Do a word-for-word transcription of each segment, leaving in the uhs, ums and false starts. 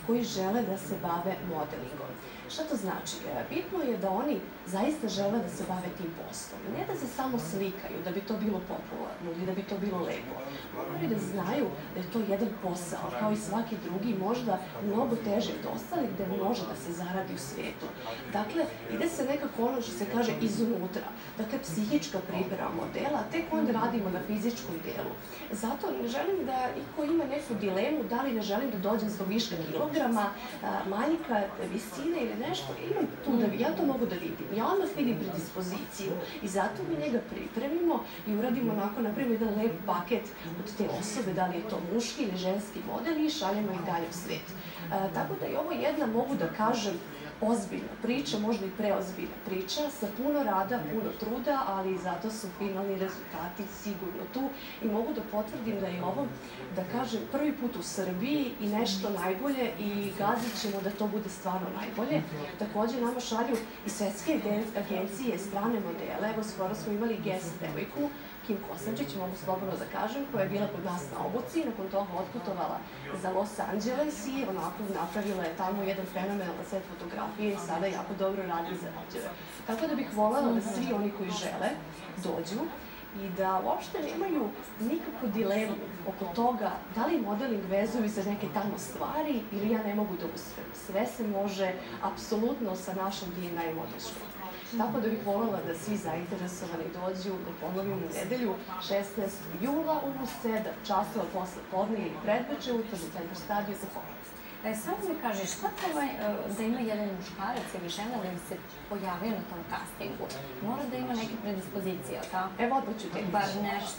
koji žele da se bave modelingom. Šta to znači? Bitno je da oni zaista žele da se bave tim poslom. Ne da se samo slikaju, da bi to bilo popularno ili da bi to bilo lepo. Moraju da znaju da je to jedan posao, kao i svaki drugi, možda mnogo teže od ostalih, gde može da se zaradi u svijetu. Dakle, ide se nekako ono što se kaže izunutra. Dakle, psihička priprema modela, a tek onda radimo na fizičkom delu. Zato ne želim da iko ima neku dilemu, da li ne želim da dođem zbog viška kilograma, manjka, visine ili nešto, imam tu da ja to mogu da vidim. Ja odmah vidim predispoziciju i zato mi njega pripremimo i uradimo onako, napravimo jedan lep paket od te osobe, da li je to muški ili ženski model i šaljemo ih dalje u svijet. Tako da je ovo jedna, mogu da kažem, ozbiljna priča, možda i preozbiljna priča, sa puno rada, puno truda, ali zato su finalni rezultati sigurno tu i mogu da potvrdim da je ovo, da kažem, prvi put u Srbiji i nešto najbolje i gazit ćemo da to bude stvarno najbolje. Također nama šalju i svetske agencije, strane modele, evo skoro smo imali guest devojku, Kim Kosančić, mogu slobodno da kažem, koja je bila kod nas na obuci, nakon toga otputovala za Los Angeles i onako napravila je tamo jedan fenomenalan set fotografije i sada jako dobro radi za rođeve. Tako da bih voljela da svi oni koji žele dođu i da uopšte nemaju nikakvu dilemu oko toga da li modeling vezuju za neke tamo stvari ili ja ne mogu da uspem. Sve se može apsolutno sa našom D and I model školom. Tako da bih voljela da svi zainteresovani dođu, da ponovim u nedelju, šesnaestog jula u sedam časova posle podne ili predveče u Centar stadiju za Holand. Samo mi kažeš, šta treba da ima jedan muškarac ili žena da im se pojavio na tom castingu? Mora da ima neke predispozicije, tako? Evo, odmah ću te bar nešto.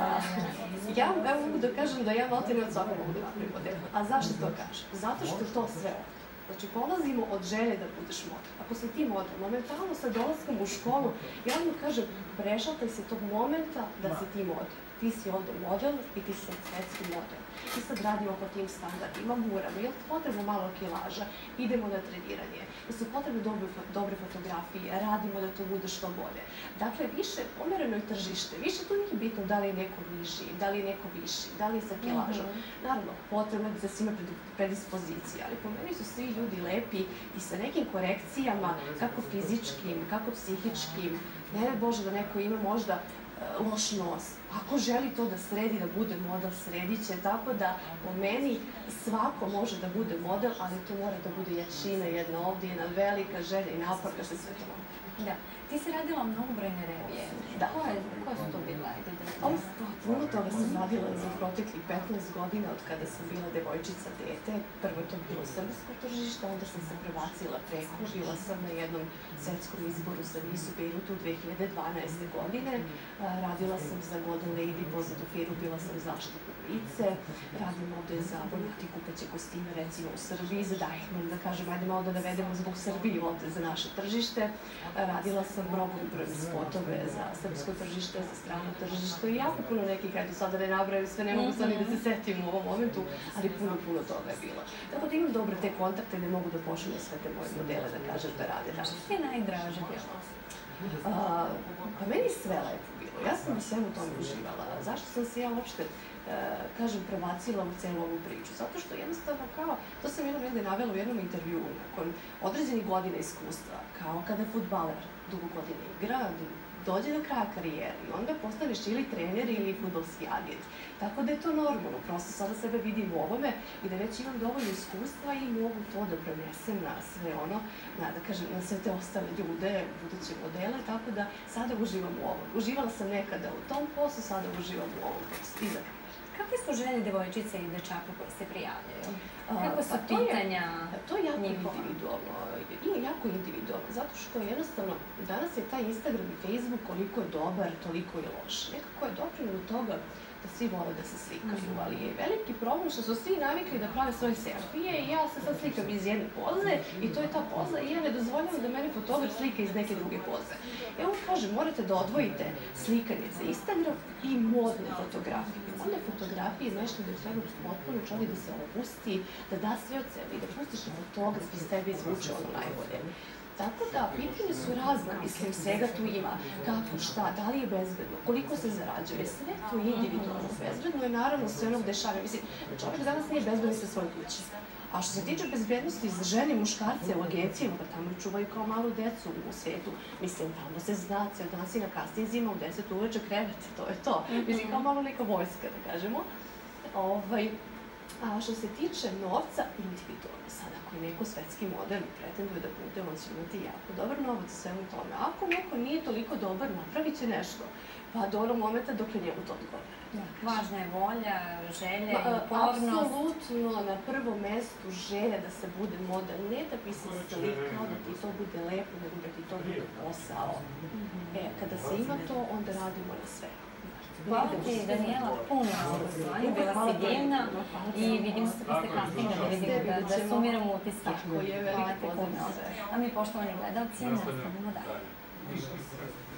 Ja mogu da kažem da ja maltene od svakog mogu da napravim model. A zašto to kažem? Zato što je to sve ovo. Znači, polazimo od želje da budeš model. Ako si ti model, momentalno sa dolaskom u školu, ja vam kažem, prešaltaj se tog momenta da si ti model. Ti si ovdje model i ti si svetski model. I sad radimo po tim standardima, guramo, je li potrebno malo kilaža, idemo na treniranje, da su potrebne dobre fotografije, radimo da to bude što bolje. Dakle, više pomereno je tržište, više tu nije bitno da li je neko niži, da li je neko viši, da li je sa kilažom. Naravno, potrebno je da se ima predispozicija, ali po meni su svi ljudi lepi i sa nekim korekcijama, kako fizičkim, kako psihičkim, ne ne Bože da neko ima možda loš nos. Ako želi to da sredi, da bude model, sredit će, tako da po meni svako može da bude model, ali to mora da bude jačina jedna ovdje, jedna velika želja i napor da se sve to može. Da. Ti si radila mnogobrojne revije. Da. Koje su to bila? Puno toga sam radila za proteklih petnaest godina od kada sam bila devojčica dete. Prvo je to bilo srpsko tržište, onda sam se prebacila preko. Bila sam na jednom svetskom izboru za Miss u Bejrutu dve hiljade dvanaeste. godine. Radila sam za Golden Lady, poznatu firmu, bila sam zaštitno lice. Radim ovde za Bonati kupaće kostime, recimo u Srbiji, za Deichmann, da kažem, ajde malo da navedemo zbog Srbije ovde za naše tržište. Radila sam mnogobrojne spotove za srpsko tržište, za strano tržište i jako puno nekih, ajde sada ne nabrajam sve, ne mogu sad ni da se setim u ovom momentu, ali puno, puno toga je bilo. Tako da imam dobre te kontakte gde mogu da pošaljem sve te moje modele, da kažem, da rade. Što ti je najdraže bilo? Pa meni sve lepo bilo. Ja sam u svemu tome uživala. Zašto sam se ja uopšte, kažem, prebacila u celu ovu priču? Zato što jednostavno kao, to sam jednom negde navela u jednom intervjuu, nakon određenih godina iskustva, kao kada je fudbaler dugo godina igra, dođe do kraja karijere i onda postaneš ili trener ili fudbalski agent. Tako da je to normalno, prosto sada sebe vidim u ovome i da već imam dovoljno iskustva i mogu to da prenesem na sve ono, na, da kažem, na sve te ostale ljude, buduće modele, tako da sada uživam u ovom. Uživala sam nekada u tom poslu, sada uživam u ovom poslu. Kakve su želje devojčice i dečaka koji se prijavljaju? Kako su pitanja njihova? To je jako individualno. I jako individualno, zato što jednostavno danas je taj Instagram i Facebook koliko je dobar, toliko je loš. Nekako je doprinio do toga da svi vole da se slikaju, ali je veliki problem što su svi navikli da prave svoje selfije i ja se sad slikam iz jedne poze i to je ta poza i ja ne dozvoljam da meni fotograf slika iz neke druge poze. Evo kažem, morate da odvojite slikanje za Instagram i modne fotografije. Modne fotografije je nešto da treba potpuno čovjek da se opusti, da da sve od sebe i da pustiš na fotograf iz tebe izvuče ono najbolje. Tako da, pitanje su razna, mislim, svega tu ima. Kako, šta, da li je bezbedno, koliko se zarađuje, sve to je individualno. Bezbedno je naravno sve ono dešavanje. Mislim, čovjek danas nije bezbedno sa svoje kuće. A što se tiče bezbednosti za žene i muškarce u agencijama, pa tamo čuvaju kao malu decu u svetu. Mislim, tamo se zna, ceo dan si na kastinzima, u deset uveče krevete, to je to. Mislim, kao malo neka vojska, da kažemo. Ovaj, a što se tiče novca, individualno sad, ako je neko svetski model i pretenduje da bude, on će imati jako dobar novac u svemu tome. Ako neko nije toliko dobar, napravit će nešto, pa do onog momenta dok je njemu to odgovara. Važna je volja, želja i upornost. Apsolutno na prvom mestu želja da se bude model, ne da bi se slikao, da ti to bude lepo, nego da ti to bude posao. E, kada se ima to, onda radimo na sve. Hvala ti, Danijela, puno na gostovanju, bila si divna i vidimo se posle castinga da vidimo, da sumiramo utiske. Tako je, veliki pozdrav. A mi, poštovani gledalci, nastavimo dalje.